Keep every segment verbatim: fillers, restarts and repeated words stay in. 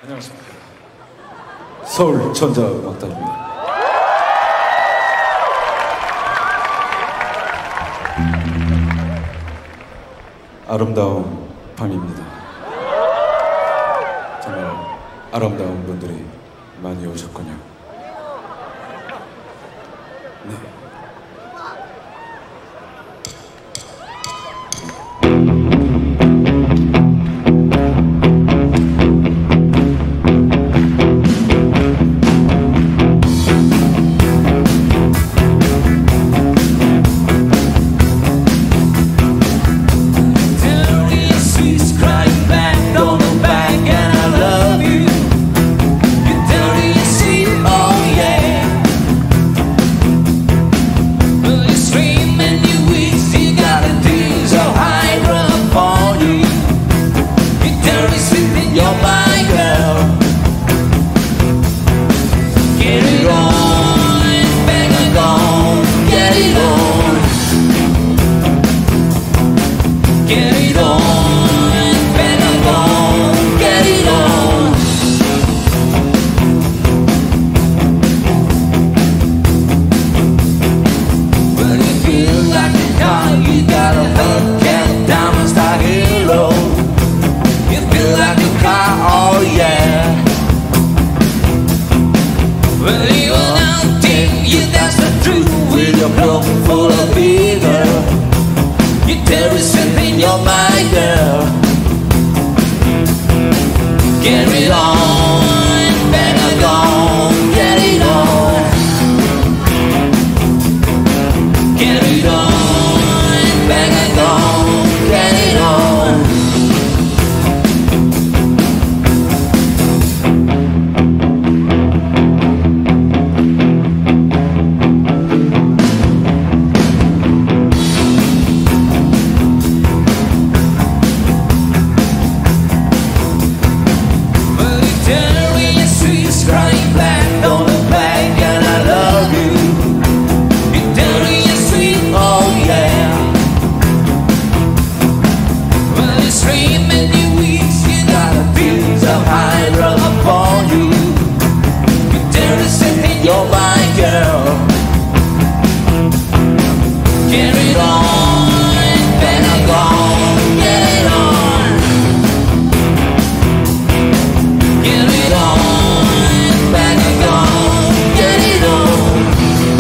안녕하십니까. 서울 전자음악단입니다. 아름다운 밤입니다. 정말 아름다운 분들이 많이 오셨군요. 네. Full of vigor, you tell me something, you're my girl. Get it on, better go, get it on. Get it on, better go, get it on. You're my girl. Get it on, better go, get it on. Get it on, better go, get it on.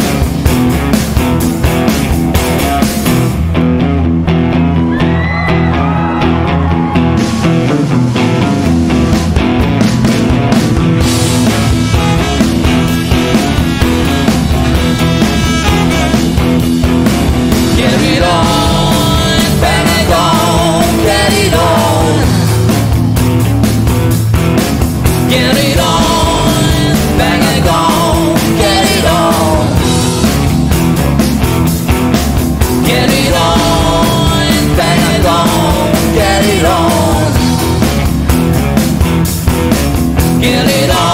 Get it on, bang and go, get it on. Get it on, bang and go, get it on. Get it on.